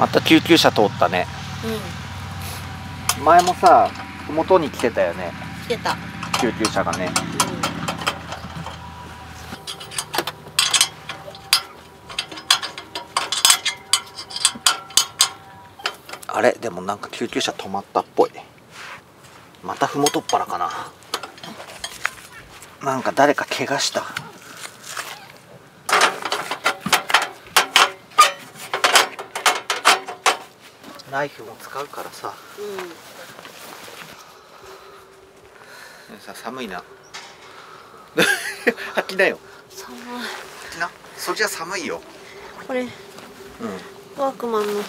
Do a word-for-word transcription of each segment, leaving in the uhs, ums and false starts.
また救急車通ったね。 うん。 前もさ、麓に来てたよね。 来てた。 救急車がね。あれでもなんか救急車止まったっぽい。また麓っ腹かな。なんか誰か怪我した。ナイフも使うからさ。うん。さ寒いな。吐きなよ。 寒い。 吐きな。そっちは寒いよ。 これ。うん。ワークマンの。うん。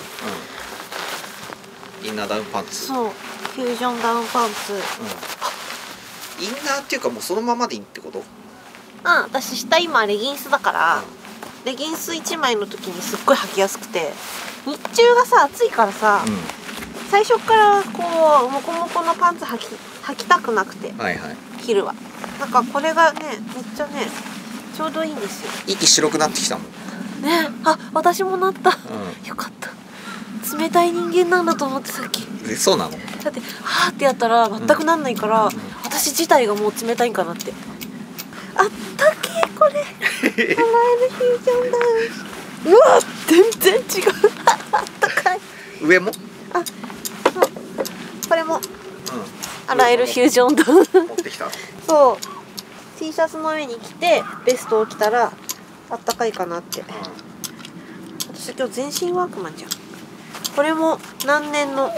インナーダウンパンツ。 そう。フュージョンダウンパンツ。うん。 インナーっていうかもうそのままでいいってこと？うん、 私下今レギンスだから、うん、レギンスいちまいの時にすっごい履きやすくて、日中がさ暑いからさ、うん、最初からこうモコモコのパンツ履き履きたくなくて、はいはい、昼はなんかこれがねめっちゃねちょうどいいんですよ。 息白くなってきたもんね。あ、私もなった、うん、よかった。冷たい人間なんだと思ってさっき。 え、そうなの？ だってはーってやったら全くなんないから、うん、私自体がもう冷たいんかなって。あったけーこれ。甘えるフュージョンダウン。うわ全然違う。あったかい。 上も？あ、 これも。うん。洗えるフュージョンダウン。 持ってきた。 そう。T シャツの上に着てベストを着たらあったかいかなって。うん、私今日全身ワークマンじゃん。これも何年の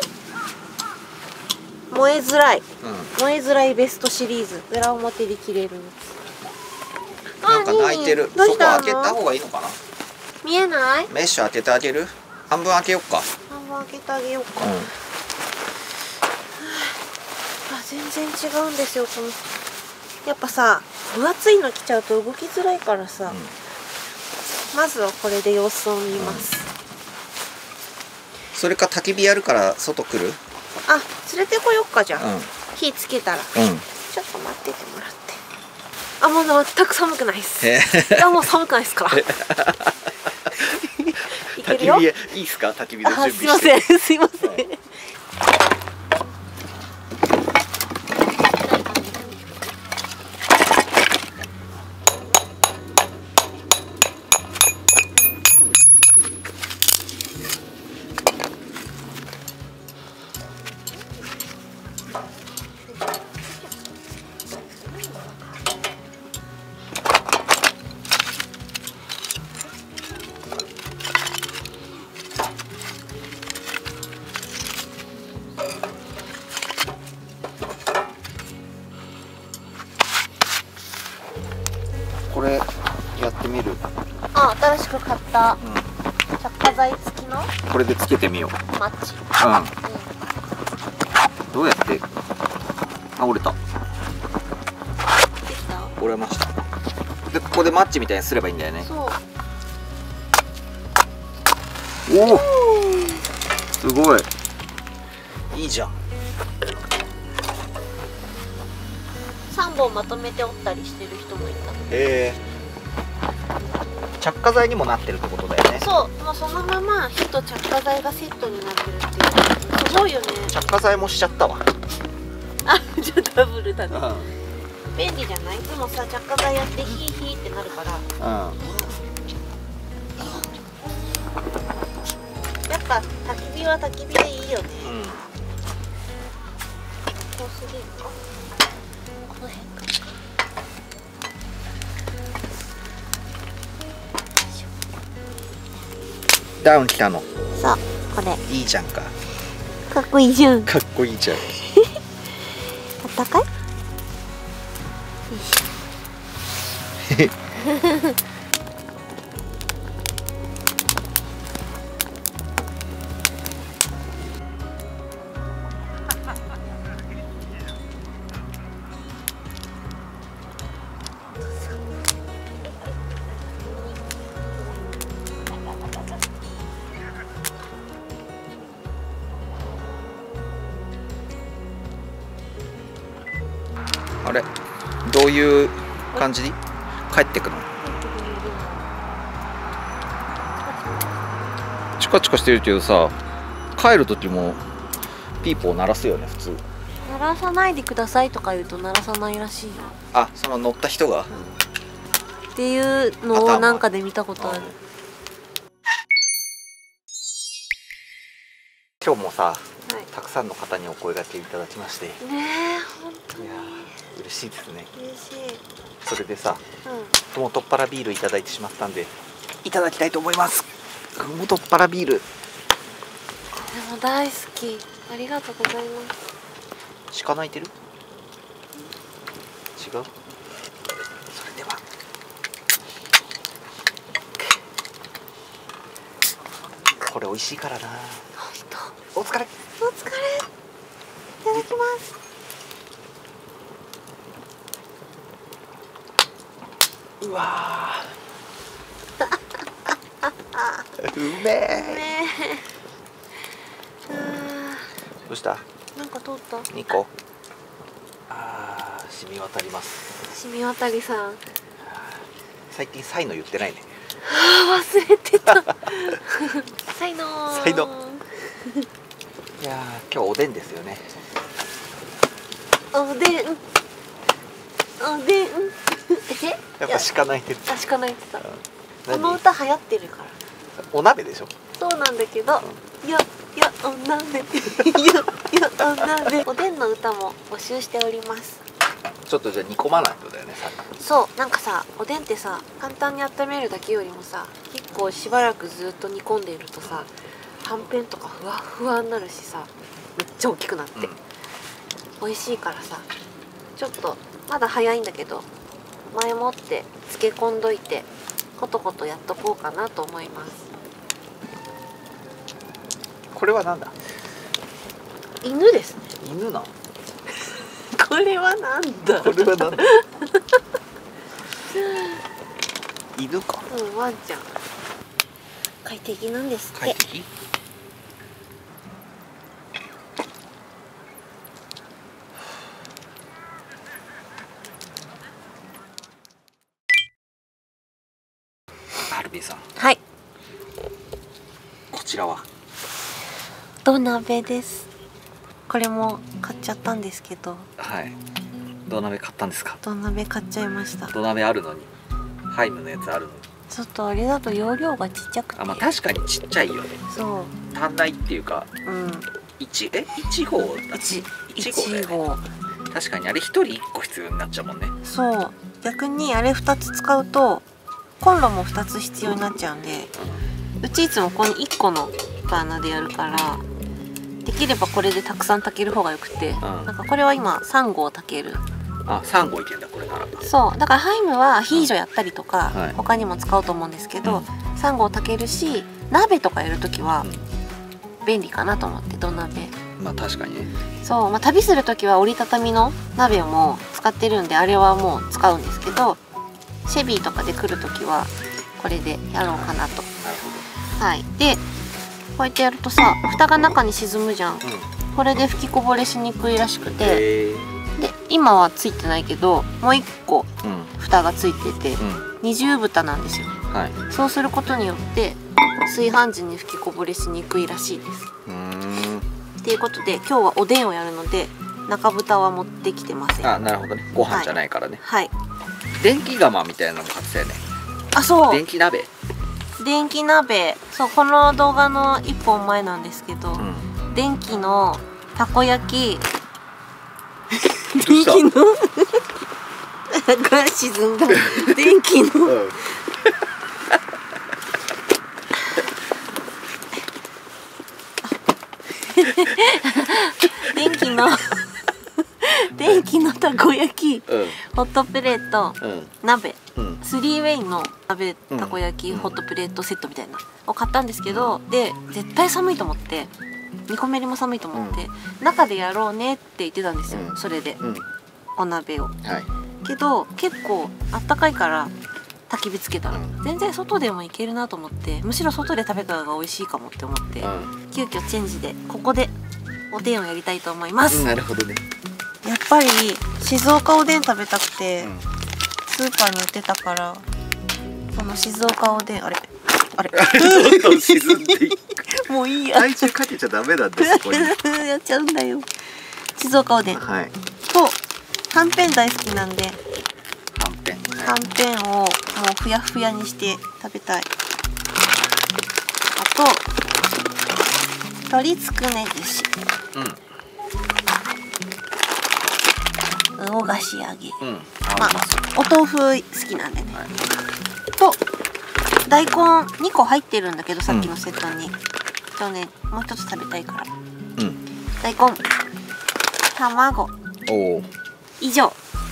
燃えづらい、うん、燃えづらいベストシリーズ。裏表で着れるやつ。 なんか泣いてる。そこ開けた方がいいのかな。 見えない？ メッシュ開けてあげる？半分開けよっか。 半分開けてあげようか。うん、あ、全然違うんですよ。このやっぱさ分厚いの着ちゃうと動きづらいからさ、うん、まずはこれで様子を見ます。うん、 それか焚き火やるから外来る？ あ、連れてこよっかじゃあ、うん、火つけたら、うん、ちょっと待っててもらって。あ、もう全く寒くないっす。いやもう寒くないっすからいけるよ。 焚き火いいっすか？焚き火の準備して。 すいませんすいません、はい。 これやってみる？ あ、新しく買った、うん、着火剤付きのこれでつけてみよう。 マッチ。うん、うん、 どうやって？あ、折れた。 できた？ 折れました。でここでマッチみたいにすればいいんだよね。 そう。 おお、すごいいいじゃん。 さんぼんまとめて折ったりしてる人もいた。 へえ。着火剤にもなってるってことだよね。 そう、もうそのまま火と着火剤がセットになってるっていう。すごいよね。 着火剤もしちゃったわ。 あ、じゃあダブルだね。うん、便利じゃない？いつもさ着火剤やってヒーヒーってなるから。うん。やっぱ焚き火は焚き火でいいよね。うん。こうすぎるか。この辺か。 ダウン着たの。 そう、これ。 いいじゃんか。 かっこいいじゃん。 かっこいいじゃん。 あったかい？よいしょ。 あれ、どういう感じ？帰ってくの？ チカチカしてるけどさ、帰る時もピーポー鳴らすよね普通。 鳴らさないでくださいとか言うと鳴らさないらしいよ。 あ、その乗った人が、うん、 っていうのをなんかで見たことある。 今日もさ、 はい、 たくさんの方にお声掛けいただきまして、ねえ本当にいや嬉しいですね。 嬉しい。 それでさ、 うん、 もとっぱらビールいただいてしまったんでいただきたいと思います。もとっぱらビールでも大好き。ありがとうございます。 鹿鳴いてる？違う？それではこれ美味しいからな。お疲れ。 お疲れ。いただきます。 うわーうめえ。 ねえ。 どうした？ なんか通った？ にこ。ああ、染み渡ります。 染み渡りさん。 最近サイの言ってないね。 ああ、忘れてた。才能。 才能。いやー、今日おでんですよね。 おでん。おでん。え？ やっぱ鹿鳴いてる。 あ、鹿鳴いてた。 何？ この歌流行ってるから。 お鍋でしょ。 そうなんだけど、うん、よよお鍋よよお鍋おでんの歌も募集しております。 ちょっとじゃあ煮込まないとだよね。さそうなんかさ、おでんってさ簡単に温めるだけよりもさ、結構しばらくずっと煮込んでいるとさ、はんぺんとかふわふわになるしさ、めっちゃ大きくなって、うん、美味しいからさ、ちょっとまだ早いんだけど前もって漬け込んどいてコトコトやっとこうかなと思います。 これはなんだ？ 犬ですね。 犬な。 これはなんだ。 これはなんだ。犬か。 うん、ワンちゃん。快適なんですって。 快適？アルビーさん。 はい。 こちらは土鍋です。これも買っちゃったんですけど。 はい。土鍋買ったんですか？ 土鍋買っちゃいました。 土鍋あるのに、ハイムのやつあるのに。 ちょっとあれだと容量がちっちゃくて。 あ、まあ確かにちっちゃいよね。 そう。 足んないっていうか。 うん。 一え一号だ。 一一号だよね。確かにあれ一人一個必要になっちゃうもんね。 そう。逆にあれ二つ使うとコンロも二つ必要になっちゃうんで、うん、うちいつもこの一個のバーナーでやるから。できればこれでたくさん炊ける方がよくて、うん、なんかこれは今さん合炊ける。 あ、さん合いけんだこれなら。 そうだからハイムはヒージョやったりとか、 うん、はい、 他にも使うと思うんですけど、うん、さん合炊けるし、鍋とかやるときは便利かなと思って土鍋。 まあ確かにね。 そう、まあ、旅するときは折りたたみの鍋をもう使ってるんであれはもう使うんですけど、シェビーとかで来るときはこれでやろうかなと。 なるほど。 はい。でこうやってやるとさ、蓋が中に沈むじゃん、うん、これで吹きこぼれしにくいらしくて、で今はついてないけどもう一個蓋がついてて、うん、二重蓋なんですよ、はい、そうすることによって炊飯時に吹きこぼれしにくいらしいです。うーんっていうことで今日はおでんをやるので中蓋は持ってきてません。あ、 なるほどね。ご飯じゃないからね。 はい、はい、 電気釜みたいなの買ってたよね。 あ、そう、 電気鍋。 電気鍋、そう、この動画のいっぽんまえなんですけど、うん、電気のたこ焼き電気のが沈んだ電気の、うん、電気の電気のたこ焼き、うん、ホットプレート、うん、鍋、うん、スリーウェイの鍋たこ焼き、うん、ホットプレートセットみたいなを買ったんですけど、で絶対寒いと思って煮込めりも寒いと思って、うん、中でやろうねって言ってたんですよ、うん、それで、うん、お鍋を、はい、けど結構あったかいから焚き火つけたら、うん、全然外でもいけるなと思って、むしろ外で食べた方が美味しいかもって思って、うん、急遽チェンジでここでおでんをやりたいと思います、うん、 なるほどね。 やっぱり静岡おでん食べたくて、うん、スーパーに売ってたから、この静岡おでん、あれあれどんどん沈んでいく。 もういいや。 体重かけちゃダメなんです、ここに。 やっちゃうんだよ。静岡おでんはい。 とはんぺん大好きなんで、 はんぺん。 はんぺんをもうふやふやにして食べたい。あと鶏つくね串、 うん。 魚菓子揚げ、 うん。 まあお豆腐好きなんでね、はい、と大根にこ入ってるんだけど、さっきのセットに、うん、とねもう一つ食べたいから、うん、大根、卵、お以上。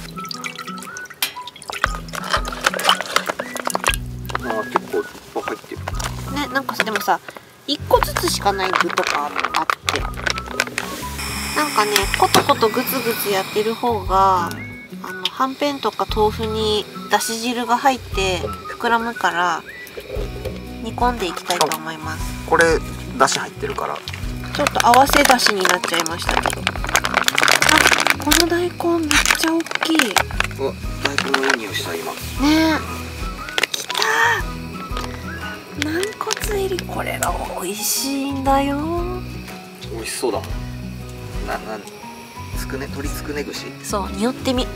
ああ、結構いっぱい入ってるね。なんかさ、でもさいっこずつしかない具とかあって、なんかねコトコトグツグツやってる方が、うん、あのはんぺんとか豆腐にだし汁が入って膨らむから煮込んでいきたいと思います。 これだし入ってるからちょっと合わせだしになっちゃいましたけど、あ、この大根めっちゃ大きい。 うわ、大根のいい匂いした今ねえ、きたー、軟骨入り、これが美味しいんだよ。 美味しそうだもん。な、な、つくね、鶏つくね串。 そう、匂ってみ。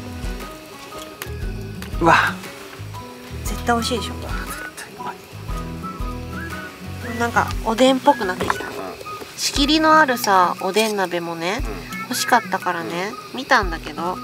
うわ、 絶対美味しいでしょ。 絶対うまい。 なんかおでんっぽくなってきた、うん、仕切りのあるさおでん鍋もね、うん、欲しかったからね、うん、見たんだけど、うん、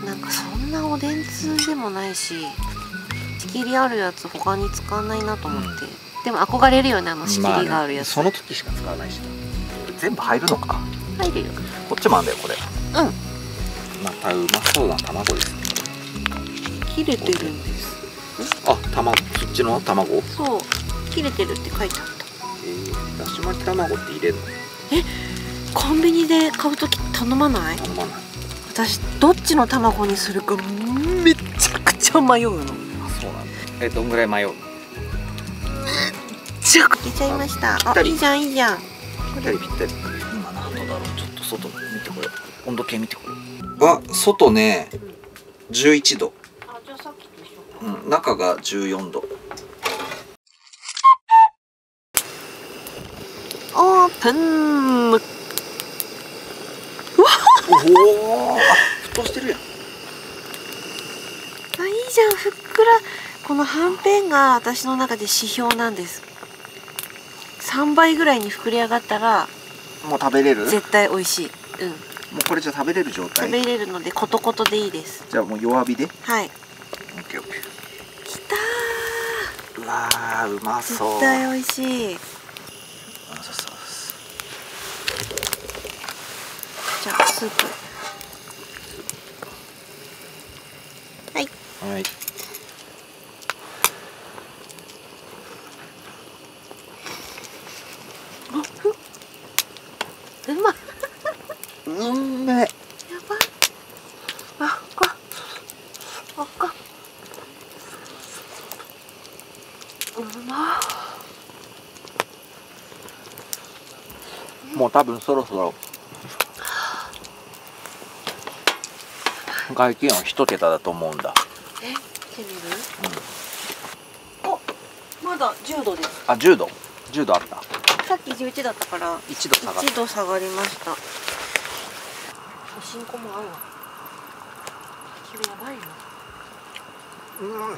なんかそんなおでん通でもないし、仕切りあるやつ他に使わないなと思って、うん、でも憧れるよね、あの仕切りがあるやつ、 まあね、その時しか使わないし、全部入るのか。 入るよ。 こっちもあんだよこれ。 うん、 またうまそうな卵ですね。 切れてるんです。 あ、卵、そっちの卵。 そう、切れてるって書いてあった。 えー、だし巻き卵って入れるの？ え、コンビニで買うとき頼まない？ 頼まない。私どっちの卵にするかめちゃくちゃ迷うの。あ、 そうなんだ。え、どんぐらい迷うの？ じゃあいけちゃいました。あ、いいじゃんいいじゃん。 ぴったりぴったり。今何度だろう。ちょっと外見てこれ。温度計見てこれ。あ、外ね、じゅういちど。 あ、じゃあさっきと一緒。 うん、中がじゅうよんど。 オープン。うわおお、あ、沸騰してるやん。 あ、いいじゃん、ふっくら。このはんぺんが私の中で指標なんです。さんばいぐらいに膨れ上がったらもう食べれる？絶対美味しい。うん。もうこれじゃ食べれる状態？ 食べれるのでコトコトでいいです。 じゃあもう弱火で？ はい。 オッケーオッケー。 きたー。うわー、うまそう。 絶対美味しい。 あ、そうそう。 じゃあスープ。はい。 はい。 うまっ。 うんめえ。 やばい。あっか。あっか。うまっ。 もう多分そろそろ外気温一桁だと思うんだ。 え、見てみる？うん。お、まだじゅうどです。 あ、じゅうど。じゅうどあった。 さっきじゅういちだったからいちど下がった。 いちど下がりました。おしんこも合うわ。これやばいな。 うん。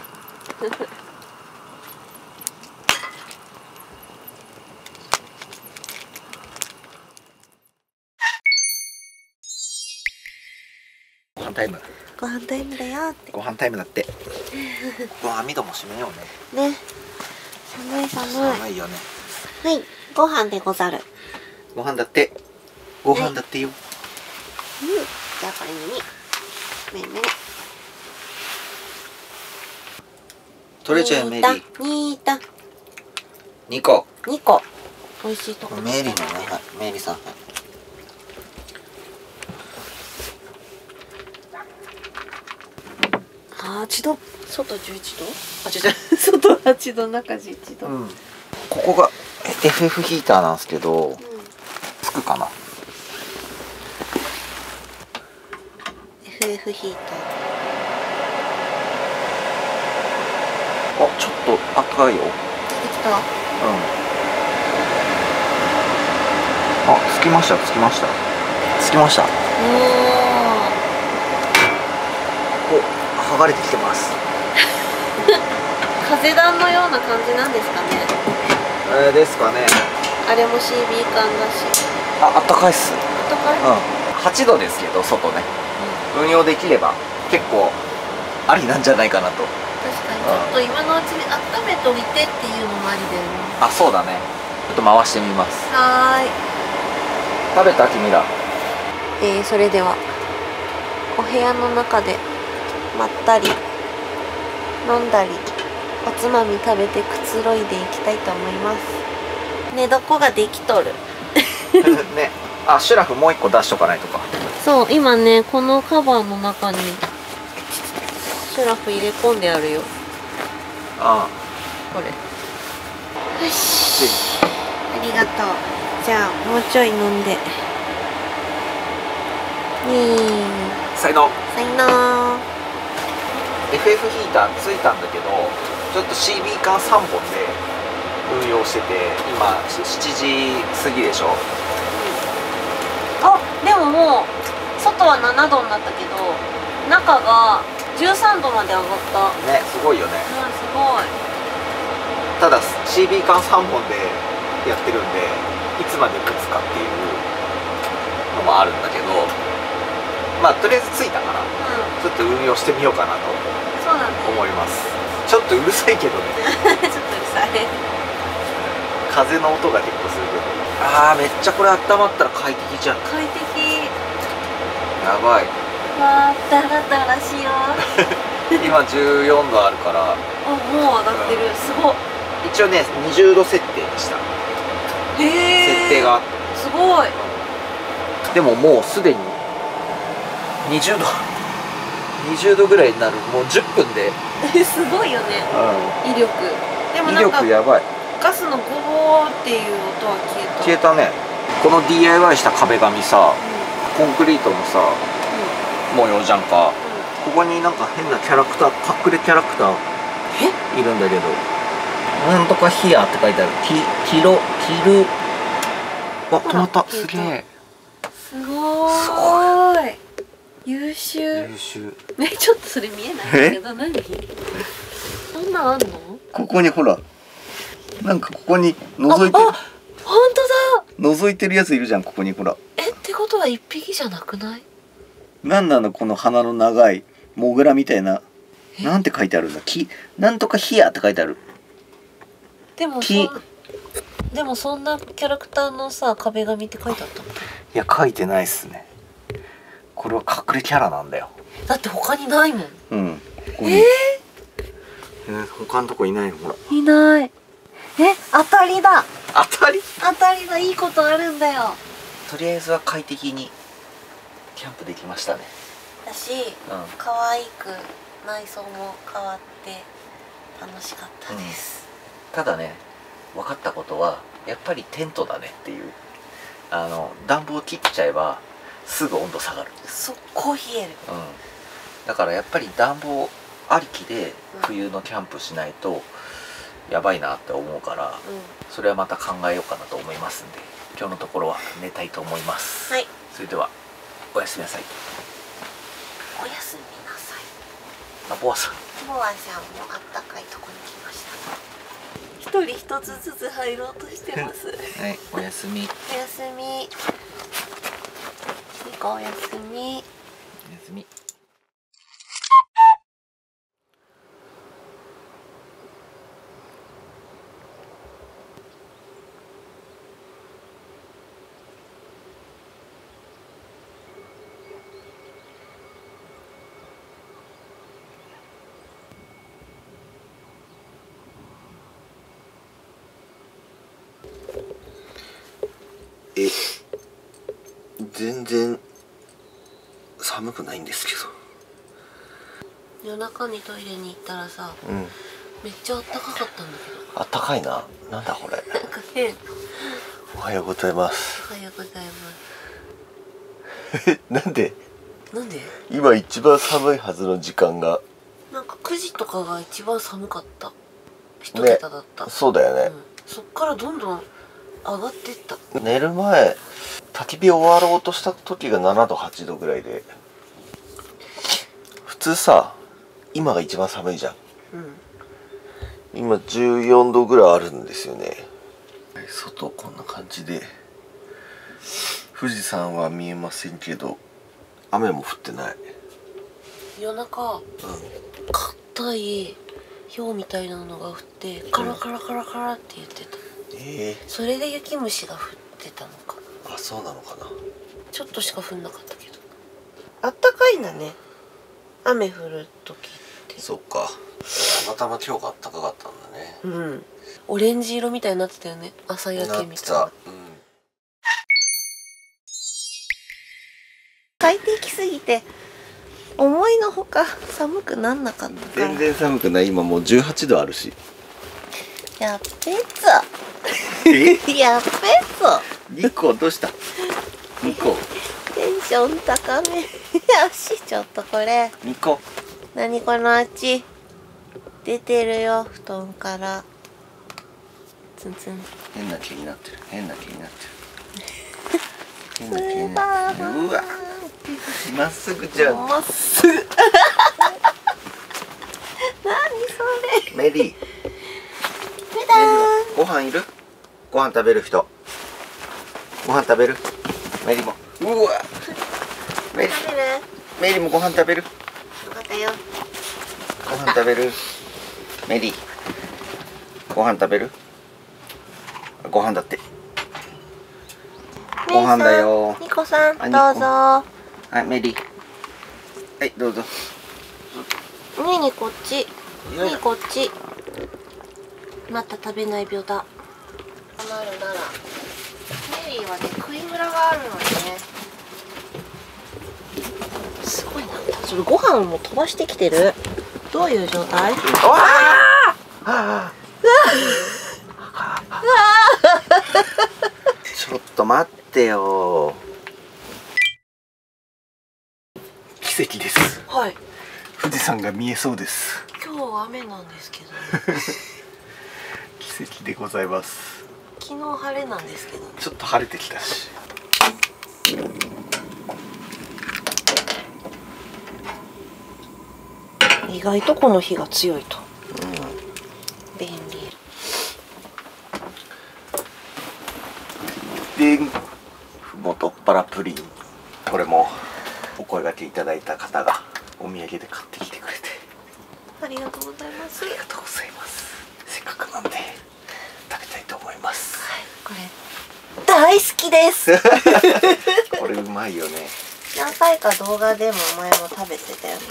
ご飯タイム。 ご飯タイムだよって。 ご飯タイムだって。ここ網戸も閉めようね。 ね。寒い寒い。 寒いよね。 はい、ご飯でござる。 ご飯だって。ご飯だってよ。 うん。じゃあこれにめんめん。 取れちゃうメリー。 にた。 にこ。 にこ。美味しいところ。 メリーのね、はい、メリーさん。 はちど、外じゅういちど？あ、違う、外はちど、中じゅういちど。うん、 ここが エフエフ ヒーターなんですけど、うん、つくかな。 エフエフ ヒーター。 あ、ちょっと赤いよ。 いてきた。 うん。あ、つきましたつきましたつきました。 おお、剥がれてきてます。 風弾のような感じなんですかね。 えー、ですかね。 あれも シービー 缶だし。 あ、あったかいっす。 あったかい。 うん、はちどですけど外ね、運用できれば結構ありなんじゃないかなと。 確かにちょっと今のうちに温めといてっていうのもありだよね。 あ、そうだね。ちょっと回してみます。 はーい。 食べた君ら。 えー、それではお部屋の中でまったり飲んだりおつまみ食べてくつろいでいきたいと思います。寝床ができとる。 ね、あ、シュラフもう一個出しとかないとか。 そう今ねこのカバーの中にシュラフ入れ込んであるよ。 ああ、 これ。よし、ありがとう。じゃあもうちょい飲んで。イエーイ。 才能。 さよなら。 エフエフ ヒーターついたんだけど、ちょっと シービー 缶さんぼんで運用してて、今しちじ過ぎでしょ。 あ、でももう外はななどになったけど中がじゅうさんどまで上がった。 ね、すごいよね。 うん、すごい。 ただ シービー 缶さんぼんでやってるんで、いつまで持つかっていうのもあるんだけど、まあとりあえずついたから、 うん、 ちょっと運用してみようかなとそうだね。 思います。ちょっとうるさいけどね。 ちょっとうるさい。 風の音が結構するけど。あー、めっちゃこれ温まったら快適じゃん。 快適。 やばい。 わー、ダラダラしよう。 今じゅうよんどあるから。 あ、もう上がってる。すごい。 一応ねにじゅうど設定にした。 へえ。 設定があって。 すごい。 でももうすでににじゅうどにじゅうどぐらいになる。もうじゅっぷんで。 すごいよね。 うん、 威力。でも威なんか力やばい。 ガスのゴボーっていう音は消えた。 消えたね。この ディーアイワイ した壁紙さ、コンクリートのさ、模様じゃんか。ここになんか変なキャラクター、隠れキャラクターいるんだけど、なんとかヒアって書いてある。キキロキル。あ、止まった。すげえ。 すごーい。優秀。 優秀。 ね、ちょっとそれ見えないんだけど、何？そんなんあんの？ ここにほら、なんかここに覗いてる。 あ、あ、本当だ。 覗いてるやついるじゃん、ここにほら。 え、ってことは一匹じゃなくない？ なんなのこの鼻の長いモグラみたいな。なんて書いてあるんだ。き、なんとかヒアって書いてある。 でもそんでもそんなキャラクターのさ壁紙って書いてあったの？ いや、書いてないっすね。これは隠れキャラなんだよ。 だって他にないもん。 うん。ここにえー、 えー、他のとこいないのほら。 いない。え、当たりだ。 当たり？ 当たりだ。いいことあるんだよ。 とりあえずは快適にキャンプできましたね。 だし、 うん、 可愛く内装も変わって楽しかったです。 うん、ただね、分かったことはやっぱりテントだねっていう。あの暖房切っちゃえばすぐ温度下がるんです。 速攻冷える。 うん。だからやっぱり暖房ありきで冬のキャンプしないとやばいなって思うから、うん、それはまた考えようかなと思いますんで、今日のところは寝たいと思います。 はい。 それではおやすみなさい。 おやすみなさい。 あ、ボアさん。 ボアさんもあったかいとこに来ました。一人一つずつ入ろうとしてます。 はい、おやすみ。 おやすみ。いこおやすみ。 おやすみ。え、全然寒くないんですけど。夜中にトイレに行ったらさ、 うん、 めっちゃあったかかったんだけど。 あったかいな。なんだこれ。 なんか変。 おはようございます。 おはようございなます。 んで？ なんで？ 今一番寒いはずの時間が。 なんかくじとかが一番寒かった。 一桁だった、 ね、そうだよね、 うん、そっからどんどん上がっていった。 寝る前焚き火終わろうとした時がななどはちどぐらいで、普通さ今が一番寒いじゃん、うん、今じゅうよんどぐらいあるんですよね。外こんな感じで、富士山は見えませんけど雨も降ってない。 夜中、うん、硬い氷みたいなのが降ってカラカラカラカラって言ってた、うん、えー、それで雪虫が降ってたのか。 あ、そうなのかな。 ちょっとしか降んなかったけど、あったかいんだね、雨降る時って。そっか、たまたま今日があったかかったんだね。うん、オレンジ色みたいになってたよね、朝焼けみたいな。なってた、うん、快適すぎて思いのほか寒くなんなかったから。全然寒くない。今もうじゅうはちどあるし。やっべっぞえやっべっぞ。にこどうしたにこテンション高めよし、ちょっとこれにこ何このあっち出てるよ、布団から。ツンツン。変な毛になってる、変な毛になってる変な毛になってる。うわまっすぐじゃん、まっすぐ何それ。メリー、メダー、ご飯いる？ご飯食べる人、ご飯食べる？メリーも。うわメリー、メリーもご飯食べる？よかったよ。ご飯食べる？メリーご飯食べる？ご飯だって。ご飯だよ。ニコさんどうぞ。はい、メリー。はい、どうぞ。ねえねえこっち。ねえこっち。また食べない病だ。なるなら。メリーはね、食いムラがあるのでね。すごいな。それご飯も飛ばしてきてる。どういう状態？わあ。ちょっと待ってよ。奇跡です。はい。富士山が見えそうです。今日は雨なんですけど、ね。奇跡でございます。昨日晴れなんですけど、ね。ちょっと晴れてきたし。意外とこの日が強いと。うん。便利。で、ふもとっぱらプリン。これも。お声掛けいただいた方がお土産で買ってきてくれてありがとうございます。ありがとうございます。せっかくなんで食べたいと思います。はい、これ大好きですこれうまいよね。何回か動画でも前も食べてたよね。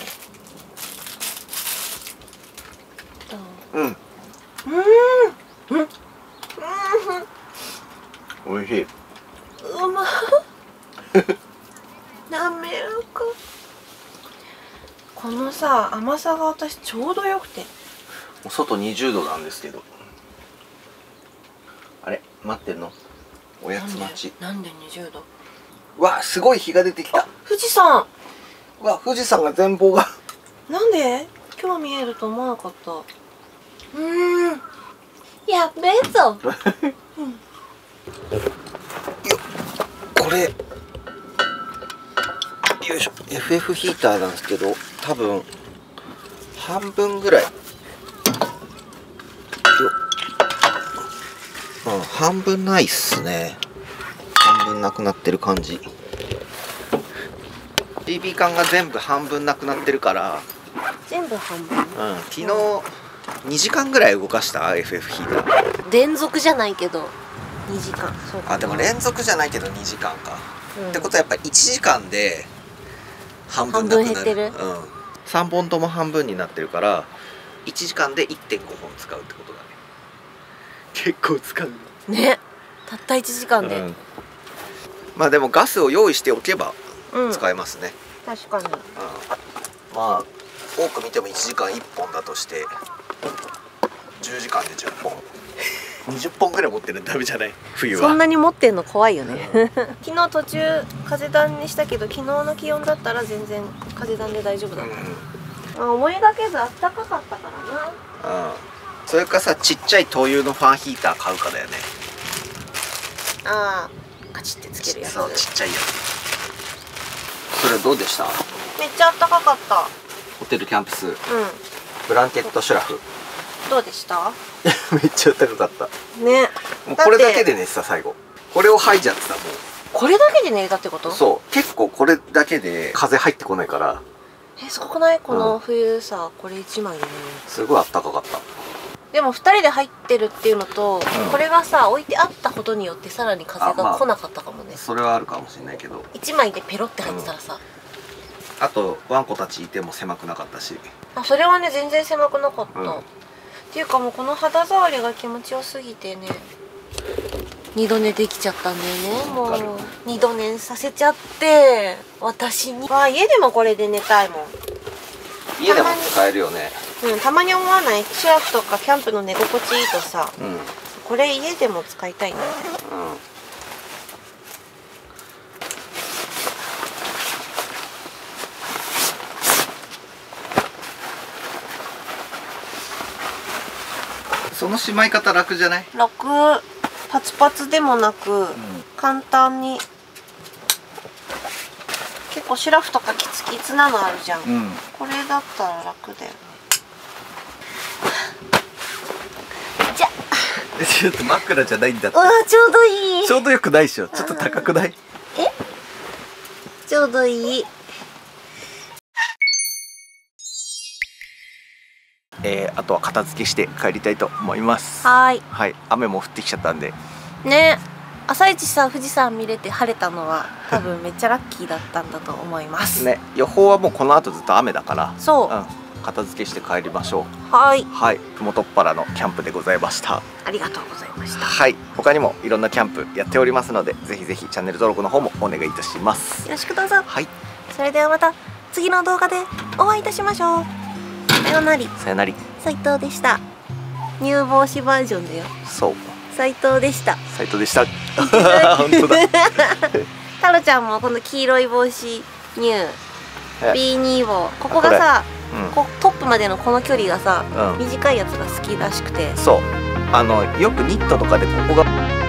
どう？うんうんうんおいしい。うまっ滑らか。このさ甘さが私ちょうどよくて。外にじゅうどなんですけど。あれ待ってんの？おやつ待ち。なんでにじゅうど？わすごい日が出てきた。富士山。わ富士山が前方が。なんで？今日見えると思わなかった。うーん。やっべえぞ。うん、よこれ。よいしょ エフエフ ヒーターなんですけど多分半分ぐらいよ、うん、半分ないっすね。半分なくなってる感じ。 ビービー 缶が全部半分なくなってるから全部半分、うん、昨日にじかんぐらい動かした エフエフ ヒーター連続じゃないけどにじかん。そうか。あでも連続じゃないけどにじかんか、うん、ってことはやっぱりいちじかんで半分なくなる。半分減ってる。うん。さんぼんとも半分になってるからいちじかんで いってんごほん使うってことだね。結構使うね。たったいちじかんで、うん、まあでもガスを用意しておけば使えますね、うん、確かに、うん、まあ多く見てもいちじかんいっぽんだとしてじゅうじかんでじゅっぽんにじゅっぽんぐらい持ってるのダメじゃない？冬はそんなに持ってんの怖いよね昨日途中風暖にしたけど昨日の気温だったら全然風暖で大丈夫だった、うん、まあ思いがけずあったかかったからな。うんそれかさ、ちっちゃい灯油のファンヒーター買うかだよね。 ああカチッてつけるやつ。 そう、ちっちゃいやつ。それどうでした？ めっちゃあったかかった。 ホテルキャンプス、 うん、 ブランケットシュラフどうでした？ めっちゃ高かったね。 もうこれだけで寝てた。最後これを吐いちゃってた。もうこれだけで寝れたってこと？ そう、結構これだけで風入ってこないから。 え、すごくない？この冬さ、うん、これいちまいでね、 すごいあったかかった。 でもふたりで入ってるっていうのと、うん、これがさ置いてあったことによってさらに風が来なかったかもね、まあ、 それはあるかもしれないけど、いちまいでペロって入ってたらさ、 うん、あとワンコたちいても狭くなかったし。あ、 それはね全然狭くなかった、うん、っていうかもうこの肌触りが気持ちよすぎてね、二度寝できちゃったんだよね。もう二度寝させちゃって私に。わあ、家でもこれで寝たいもん。 家でも使えるよね。うん、 たまに思わない？シュラフとかキャンプの寝心地いいとさ、うん、これ家でも使いたいなみたいな。うん、 そのしまい方楽じゃない？ 楽。パツパツでもなく、うん、簡単に。結構シュラフとかキツキツなのあるじゃん、うん、これだったら楽だよね。じゃちょっと枕じゃないんだって。 うわ、ちょうどいい。 ちょうどよくないでしょ。ちょっと高くない？ え、ちょうどいい。 えー、あとは片付けして帰りたいと思います。 はい。 はい、雨も降ってきちゃったんで。 ね、朝一さ富士山見れて晴れたのは多分めっちゃラッキーだったんだと思います。 ね、予報はもうこの後ずっと雨だから。 そう。 うん、片付けして帰りましょう。はい。 はい、ふもとっぱらのキャンプでございました。 ありがとうございました。 はい、他にもいろんなキャンプやっておりますので、ぜひぜひチャンネル登録の方もお願いいたします。 よろしくどうぞ。 はい。 それではまた次の動画でお会いいたしましょう。さよなり。 さよなり。 斉藤でした。乳帽子バージョンだよ。 そう。 斉藤でした。 斉藤でした。本当だ。 タロちゃんもこの黄色い帽子ニュー ビーツー をここがさ、うん、こトップまでのこの距離がさ、うん、短いやつが好きらしくて。 そう。あのよくニットとかでここが